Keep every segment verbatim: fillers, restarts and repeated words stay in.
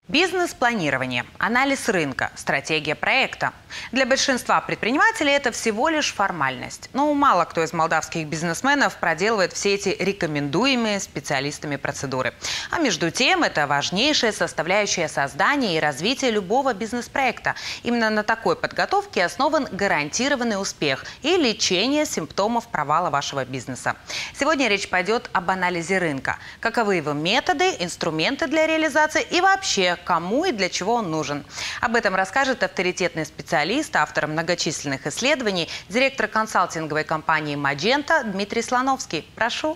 Бизнес-планирование, анализ рынка, стратегия проекта. Для большинства предпринимателей это всего лишь формальность. Но мало кто из молдавских бизнесменов проделывает все эти рекомендуемые специалистами процедуры. А между тем, это важнейшая составляющая создания и развития любого бизнес-проекта. Именно на такой подготовке основан гарантированный успех и лечение симптомов провала вашего бизнеса. Сегодня речь пойдет об анализе рынка. Каковы его методы, инструменты для реализации и вообще, кому и для чего он нужен. Об этом расскажет авторитетный специалист, автор многочисленных исследований, директор консалтинговой компании «Magenta» Дмитрий Слоновский. Прошу.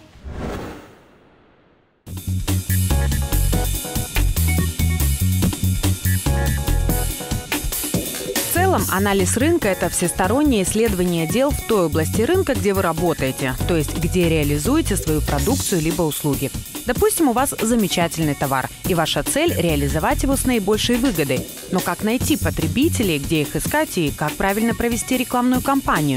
В целом, анализ рынка – это всестороннее исследование дел в той области рынка, где вы работаете, то есть где реализуете свою продукцию либо услуги. Допустим, у вас замечательный товар, и ваша цель – реализовать его с наибольшей выгодой. Но как найти потребителей, где их искать и как правильно провести рекламную кампанию?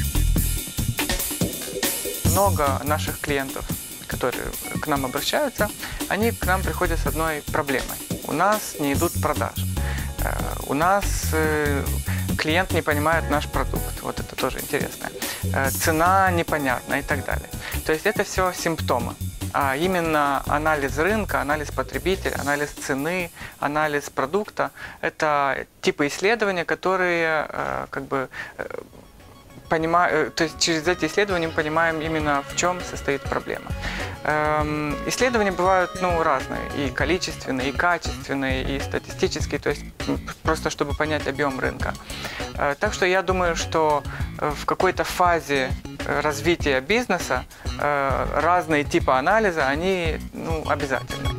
Много наших клиентов, которые к нам обращаются, они к нам приходят с одной проблемой. У нас не идут продажи. У нас клиент не понимает наш продукт. Вот это тоже интересно. Цена непонятна и так далее. То есть это все симптомы. А именно анализ рынка, анализ потребителя, анализ цены, анализ продукта – это типы исследования, которые как бы понимаю, то есть через эти исследования мы понимаем именно в чем состоит проблема. Эм, исследования бывают ну, разные, и количественные, и качественные, и статистические, то есть просто чтобы понять объем рынка. Э, так что я думаю, что в какой-то фазе развития бизнеса э, разные типы анализа, они ну, обязательны.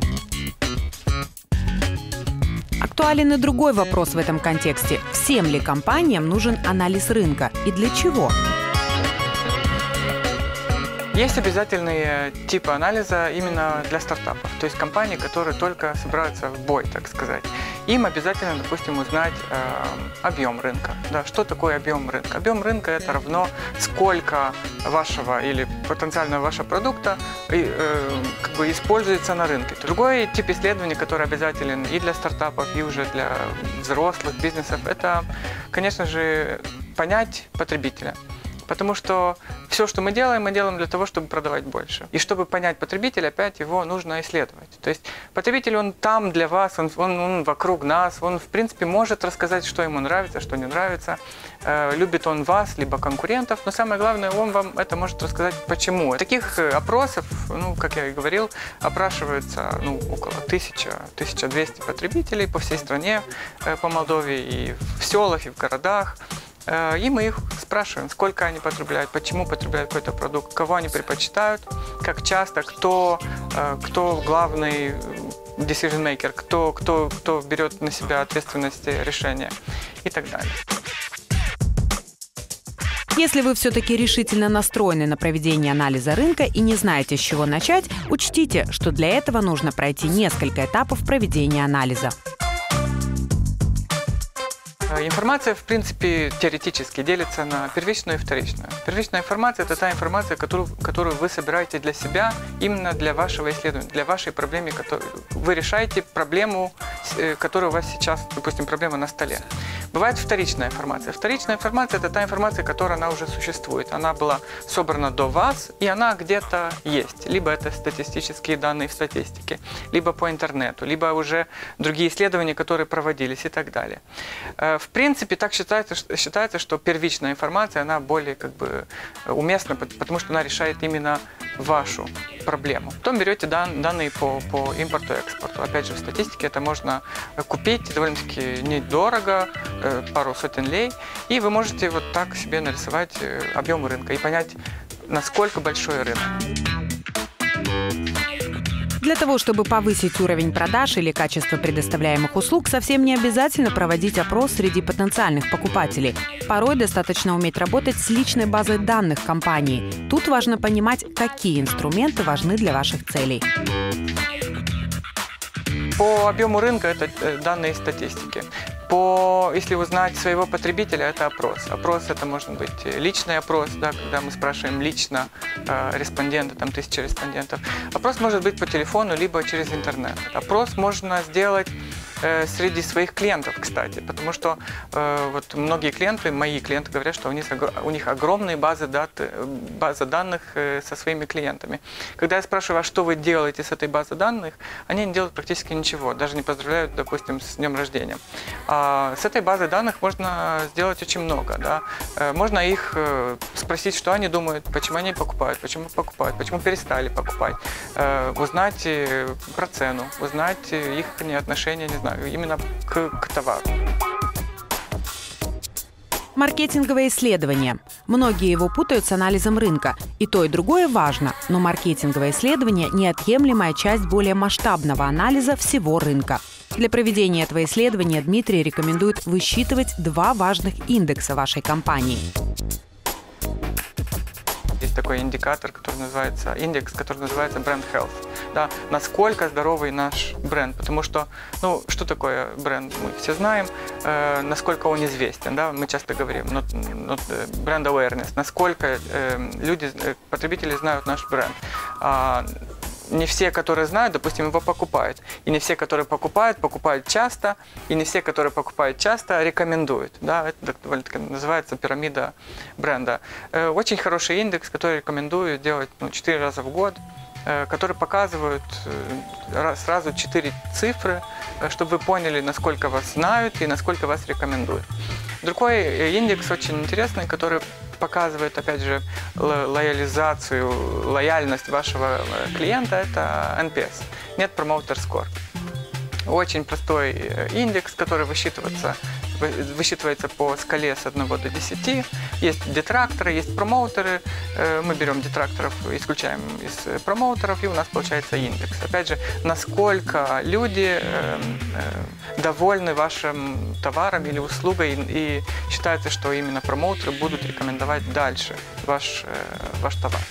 Актуален и другой вопрос в этом контексте. Всем ли компаниям нужен анализ рынка и для чего? Есть обязательные типы анализа именно для стартапов, то есть компании, которые только собираются в бой, так сказать. Им обязательно, допустим, узнать э, объем рынка. Да, что такое объем рынка? Объем рынка – это равно сколько вашего или потенциального вашего продукта э, как бы используется на рынке. Другой тип исследований, который обязателен и для стартапов, и уже для взрослых бизнесов, это, конечно же, понять потребителя. Потому что все, что мы делаем, мы делаем для того, чтобы продавать больше. И чтобы понять потребителя, опять его нужно исследовать. То есть потребитель, он там для вас, он, он, он вокруг нас, он в принципе может рассказать, что ему нравится, что не нравится. Э, любит он вас, либо конкурентов, но самое главное, он вам это может рассказать, почему. Таких опросов, ну, как я и говорил, опрашивается ну, около тысячи — тысяча двести потребителей по всей стране, э, по Молдове, и в селах, и в городах. И мы их спрашиваем, сколько они потребляют, почему потребляют какой-то продукт, кого они предпочитают, как часто, кто, кто главный decision maker, кто, кто, кто берет на себя ответственность решения и так далее. Если вы все-таки решительно настроены на проведение анализа рынка и не знаете, с чего начать, учтите, что для этого нужно пройти несколько этапов проведения анализа. Информация, в принципе, теоретически делится на первичную и вторичную. Первичная информация – это та информация, которую, которую вы собираете для себя, именно для вашего исследования, для вашей проблемы. Вы решаете проблему, которая у вас сейчас, допустим, проблема на столе. Бывает вторичная информация. Вторичная информация – это та информация, которая она уже существует. Она была собрана до вас, и она где-то есть. Либо это статистические данные в статистике, либо по интернету, либо уже другие исследования, которые проводились и так далее. В принципе, так считается, считается, что первичная информация, она более как бы уместна, потому что она решает именно вашу проблему. Потом берете дан, данные по, по импорту и экспорту. Опять же, в статистике это можно купить довольно-таки недорого, пару сотен лей, и вы можете вот так себе нарисовать объем рынка и понять, насколько большой рынок. Для того, чтобы повысить уровень продаж или качество предоставляемых услуг, совсем не обязательно проводить опрос среди потенциальных покупателей. Порой достаточно уметь работать с личной базой данных компании. Тут важно понимать, какие инструменты важны для ваших целей. По объему рынка это данные статистики. По, если узнать своего потребителя, это опрос. Опрос это может быть личный опрос, да, когда мы спрашиваем лично э, респондента, там тысяча респондентов. Опрос может быть по телефону, либо через интернет. Опрос можно сделать э, среди своих клиентов, кстати, потому что э, вот многие клиенты, мои клиенты говорят, что у них, у них огромные базы, дат, базы данных э, со своими клиентами. Когда я спрашиваю, а что вы делаете с этой базой данных, они не делают практически ничего, даже не поздравляют, допустим, с днем рождения. А с этой базой данных можно сделать очень много, да. Э, можно их э, спросить, что они думают, почему они покупают, почему покупают, почему перестали покупать, э, узнать про цену, узнать их отношения, не знаю, именно к, к товару. Маркетинговое исследование. Многие его путают с анализом рынка. И то, и другое важно, но маркетинговое исследование – неотъемлемая часть более масштабного анализа всего рынка. Для проведения этого исследования Дмитрий рекомендует высчитывать два важных индекса вашей компании. Есть такой индикатор, который называется, индекс, который называется Brand Health. Да, насколько здоровый наш бренд, потому что, ну, что такое бренд, мы все знаем, э, насколько он известен, да, мы часто говорим, not, not, brand awareness, насколько э, люди, потребители знают наш бренд. А, не все, которые знают, допустим, его покупают. И не все, которые покупают, покупают часто. И не все, которые покупают часто, рекомендуют. Да, это довольно-таки называется пирамида бренда. Э, очень хороший индекс, который рекомендую делать ну, четыре раза в год, э, который показывают э, сразу четыре цифры, э, чтобы вы поняли, насколько вас знают и насколько вас рекомендуют. Другой индекс очень интересный, который показывает, опять же, лоялизацию, лояльность вашего клиента, это эн пи эс, Net Promoter Score. Очень простой индекс, который высчитывается, высчитывается по скале с одного до десяти. Есть детракторы, есть промоутеры. Мы берем детракторов, исключаем из промоутеров, и у нас получается индекс. Опять же, насколько люди довольны вашим товаром или услугой, и считается, что именно промоутеры будут рекомендовать дальше ваш, ваш товар.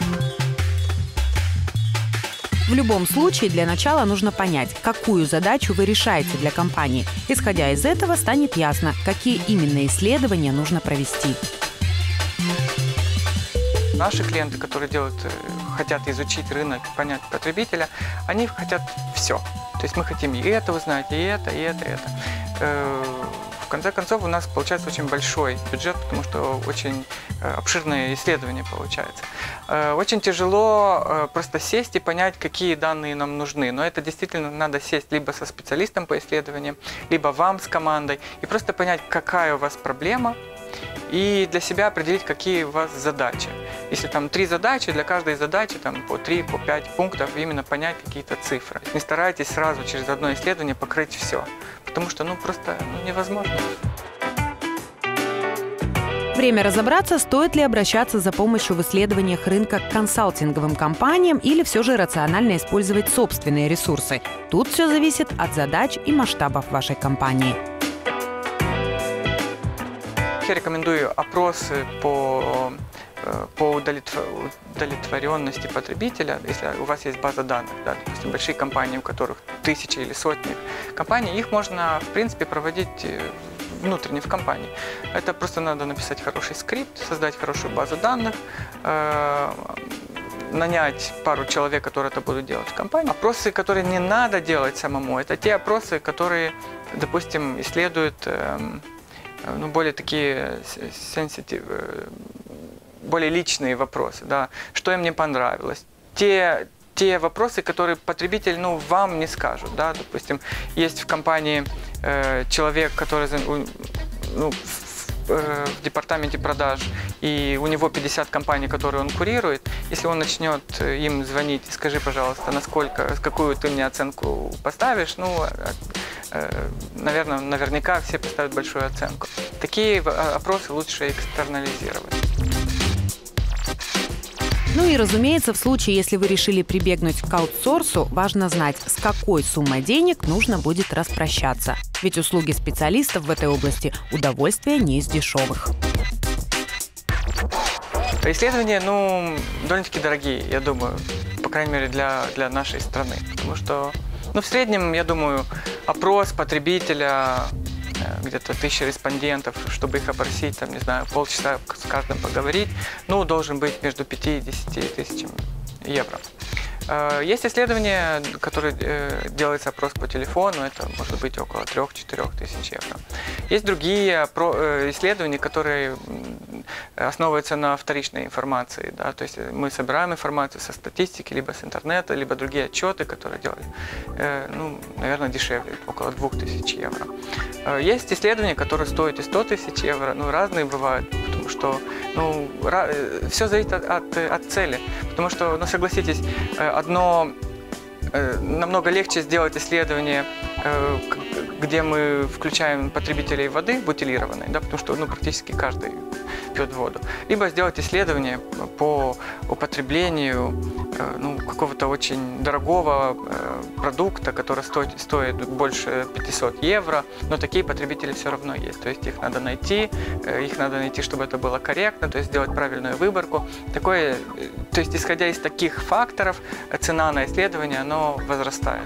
В любом случае, для начала нужно понять, какую задачу вы решаете для компании. Исходя из этого, станет ясно, какие именно исследования нужно провести. Наши клиенты, которые делают, хотят изучить рынок, понять потребителя, они хотят все. То есть мы хотим и это узнать, и это, и это, и это. В конце концов, у нас получается очень большой бюджет, потому что очень обширное исследование получается. Очень тяжело просто сесть и понять, какие данные нам нужны. Но это действительно надо сесть либо со специалистом по исследованиям, либо вам с командой, и просто понять, какая у вас проблема, и для себя определить, какие у вас задачи. Если там три задачи, для каждой задачи там, по три, по пять пунктов, именно понять какие-то цифры. Не старайтесь сразу через одно исследование покрыть все, потому что ну, просто ну, невозможно. Время разобраться, стоит ли обращаться за помощью в исследованиях рынка к консалтинговым компаниям или все же рационально использовать собственные ресурсы. Тут все зависит от задач и масштабов вашей компании. Я рекомендую опросы по, по удовлетворенности потребителя, если у вас есть база данных, да, допустим, большие компании, у которых тысячи или сотни компаний, их можно, в принципе, проводить внутренне в компании. Это просто надо написать хороший скрипт, создать хорошую базу данных, э, нанять пару человек, которые это будут делать в компании. Опросы, которые не надо делать самому, это те опросы, которые, допустим, исследуют э, ну, более такие sensitive, более личные вопросы, да, что им не понравилось. Те, те вопросы, которые потребитель ну, вам не скажут. Да, допустим, есть в компании э, человек, который ну, в, э, в департаменте продаж, и у него пятьдесят компаний, которые он курирует. Если он начнет им звонить, скажи, пожалуйста, насколько, какую ты мне оценку поставишь, ну, наверное, наверняка все поставят большую оценку. Такие опросы лучше экстернализировать. Ну и, разумеется, в случае, если вы решили прибегнуть к аутсорсу, важно знать, с какой суммой денег нужно будет распрощаться. Ведь услуги специалистов в этой области – удовольствие не из дешевых. Исследования, ну, довольно-таки дорогие, я думаю, по крайней мере, для, для нашей страны. Потому что, ну, в среднем, я думаю, опрос потребителя, где-то тысяча респондентов, чтобы их опросить, там, не знаю, полчаса с каждым поговорить, ну, должен быть между пятью и десятью тысячами евро. Есть исследования, которые делается опрос по телефону, это может быть около трёх-четырёх тысяч евро. Есть другие исследования, которые основываются на вторичной информации, да, то есть мы собираем информацию со статистики, либо с интернета, либо другие отчеты, которые делают, ну, наверное, дешевле, около двух тысяч евро. Есть исследования, которые стоят и сто тысяч евро, ну, разные бывают, потому что, ну, все зависит от, от, от цели, потому что, ну, согласитесь, одно намного легче сделать исследование, где мы включаем потребителей воды бутилированной, да, потому что, ну, практически каждый пьет воду, либо сделать исследование по употреблению, ну, какого-то очень дорогого продукта, который стоит, стоит больше пятисот евро, но такие потребители все равно есть, то есть их надо найти, их надо найти, чтобы это было корректно, то есть сделать правильную выборку. Такое, то есть исходя из таких факторов, цена на исследование, оно возрастает.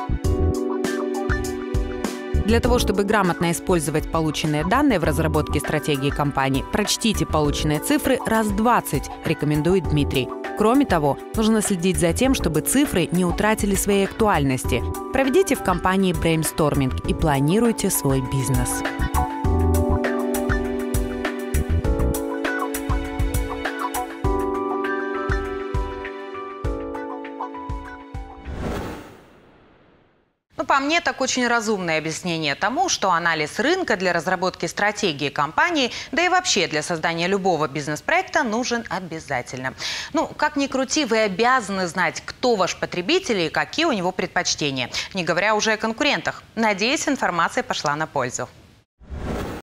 Для того, чтобы грамотно использовать полученные данные в разработке стратегии компании, прочтите полученные цифры раз двадцать, рекомендует Дмитрий. Кроме того, нужно следить за тем, чтобы цифры не утратили своей актуальности. Проведите в компании брейнсторминг и планируйте свой бизнес. Ну, по мне, так очень разумное объяснение тому, что анализ рынка для разработки стратегии компании, да и вообще для создания любого бизнес-проекта нужен обязательно. Ну, как ни крути, вы обязаны знать, кто ваш потребитель и какие у него предпочтения, не говоря уже о конкурентах. Надеюсь, информация пошла на пользу.